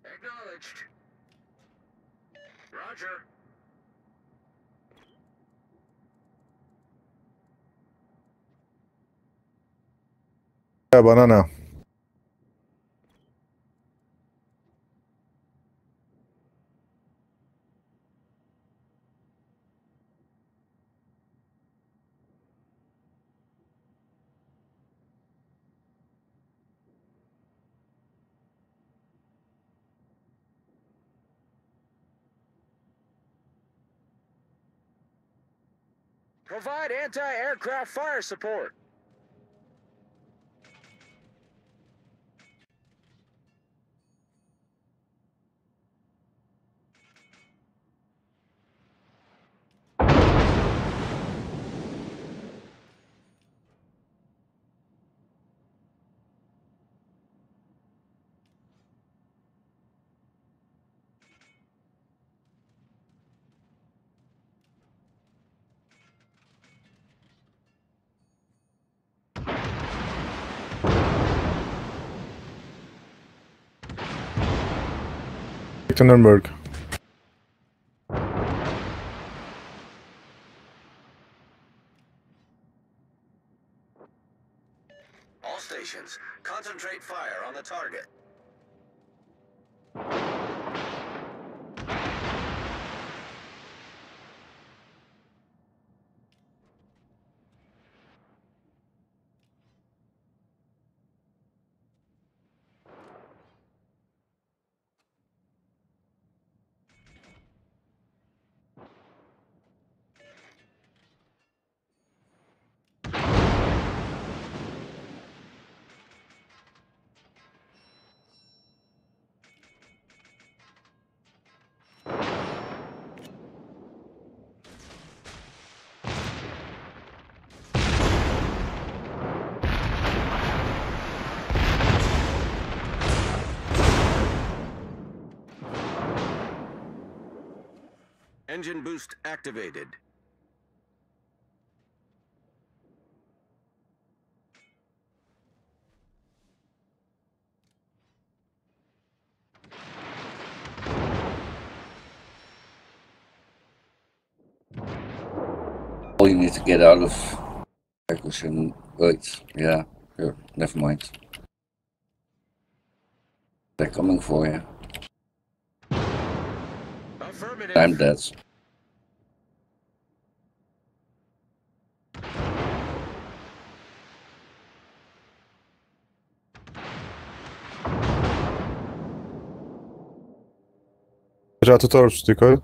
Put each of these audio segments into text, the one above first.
Acknowledged. Roger. Ya bana ne? Provide anti-aircraft fire support. Nürnberg. All stations, concentrate fire on the target. Engine boost activated. Oh, you need to get out of acquisition. Wait, yeah, sure, never mind. They're coming for you. Affirmative. I'm dead. Già tutto rustico.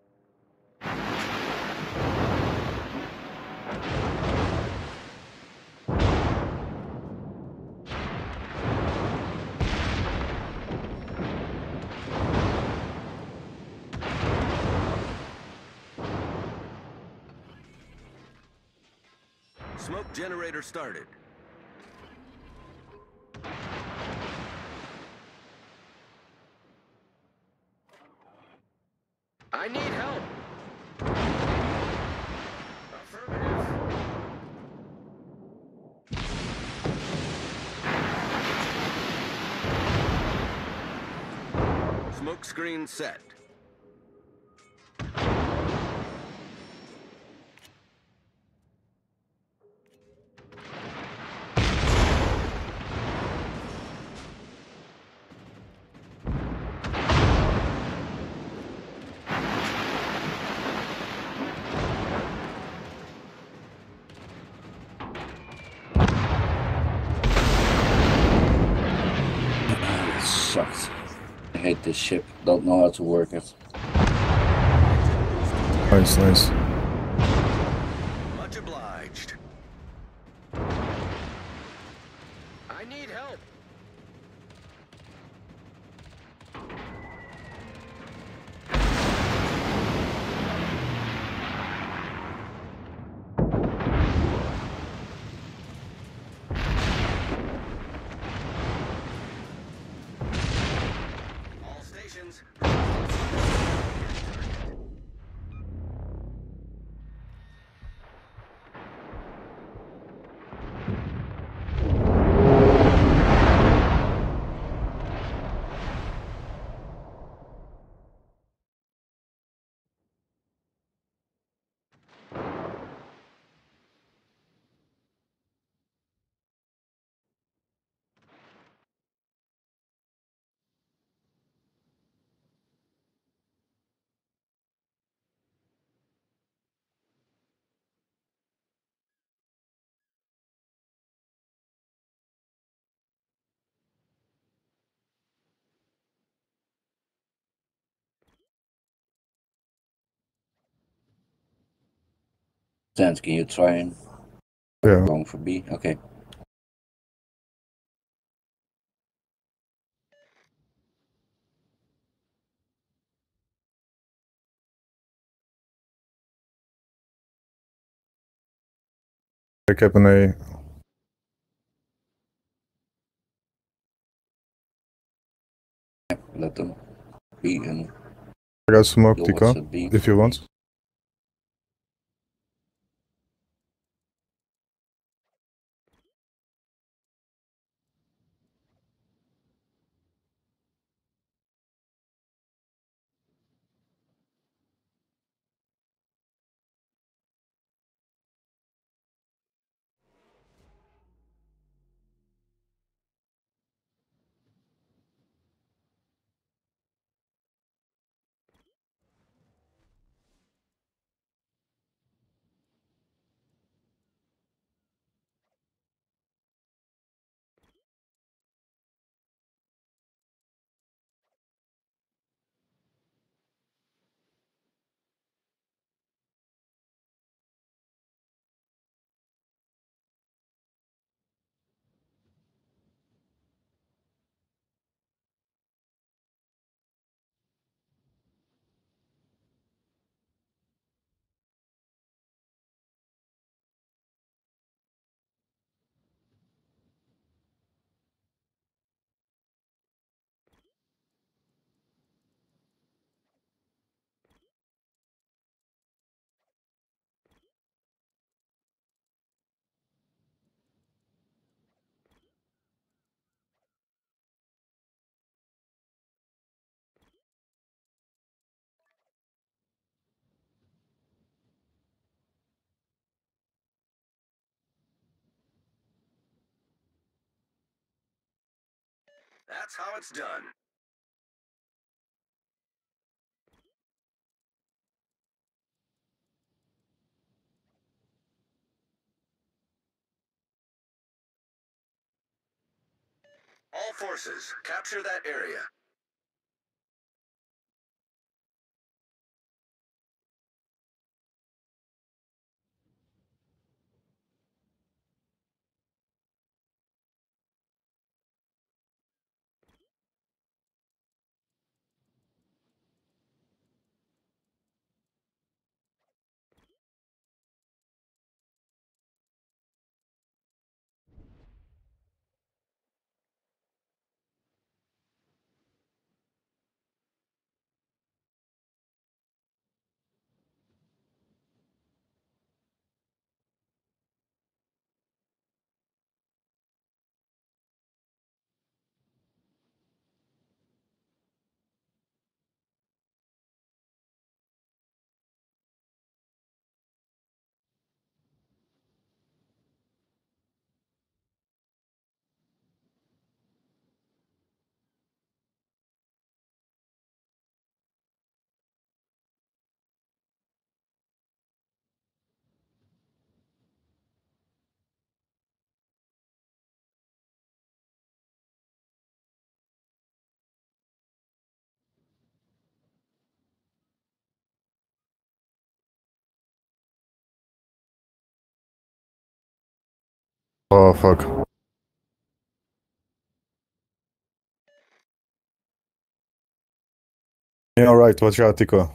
Smoke generator started. I need help. Affirmative. Smoke screen set. It sucked. I hate this ship. Don't know how to work it. Nice, nice. Much obliged. I need help. All stations. understand. Can you try and Yeah. going for B? Okay. Pick up an A. Let them be and I got smoke, go what's Tico, at B. if you want. That's how it's done. All forces, capture that area. Oh, fuck. Yeah, alright, watch out, Tico.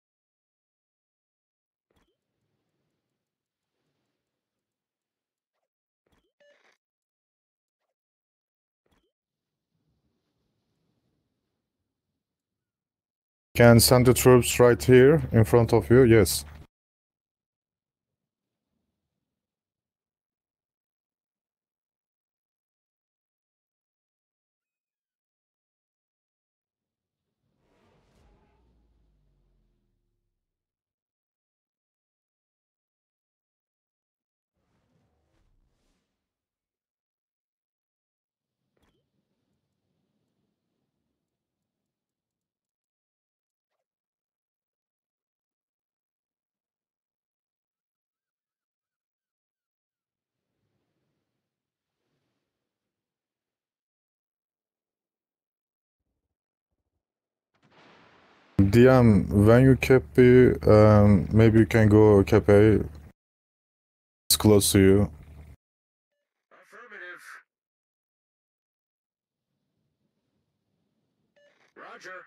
Can send the troops right here in front of you? Yes. DM, when you cap B, maybe you can go cap A. close to you. Affirmative. Roger.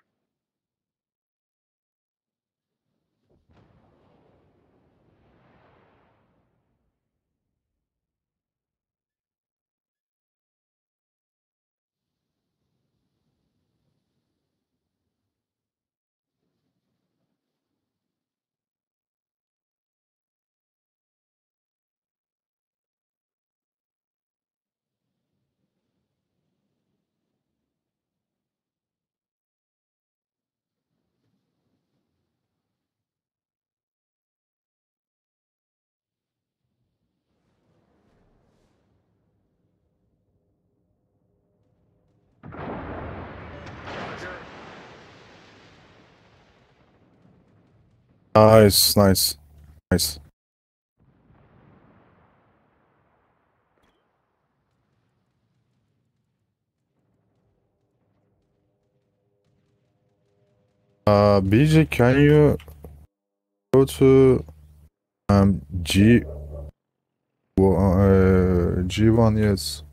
Roger. Nice, nice, nice. BJ, can you go to G1? Yes.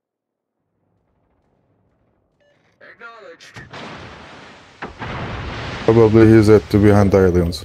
Acknowledged. Probably he's at the behind islands.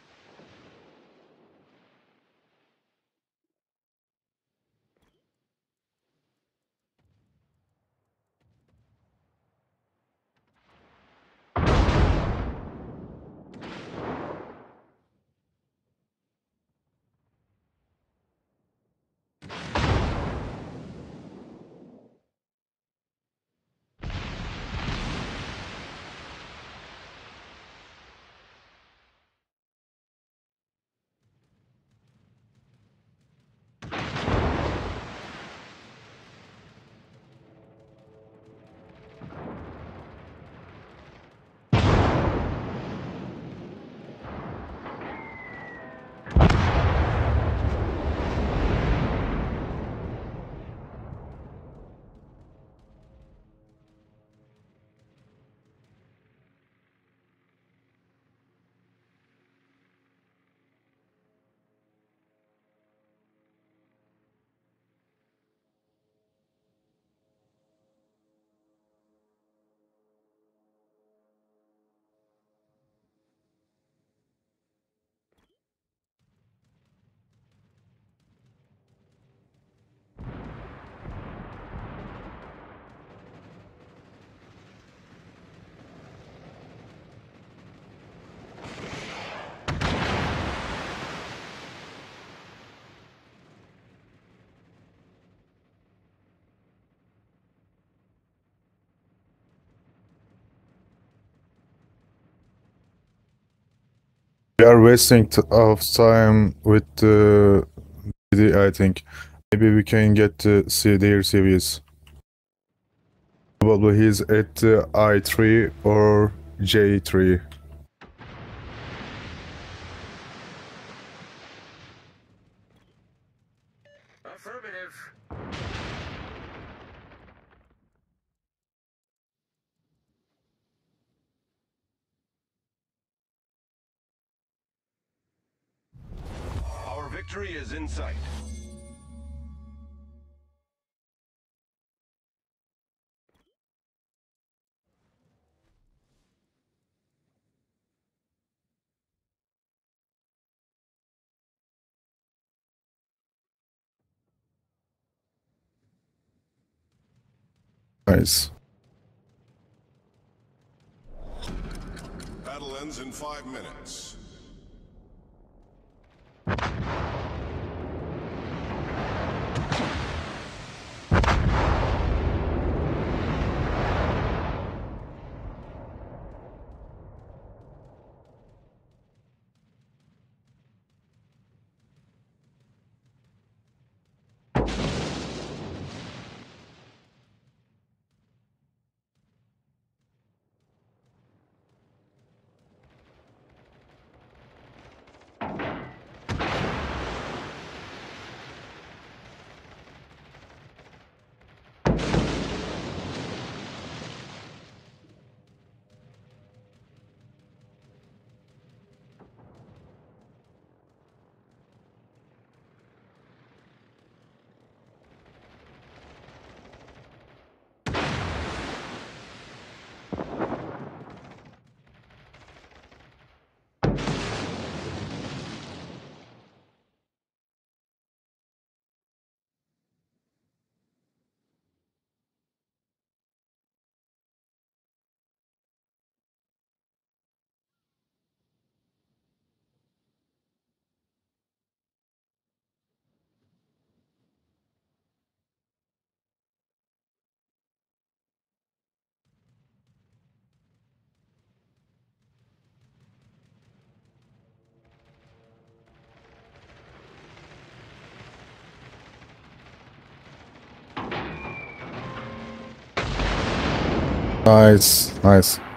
We are wasting of time with the BD, I think. Maybe we can get to see their CVs. Probably he's at I3 or J3. Affirmative. Our victory is in sight. Nice. Battle ends in 5 minutes. Nice, nice.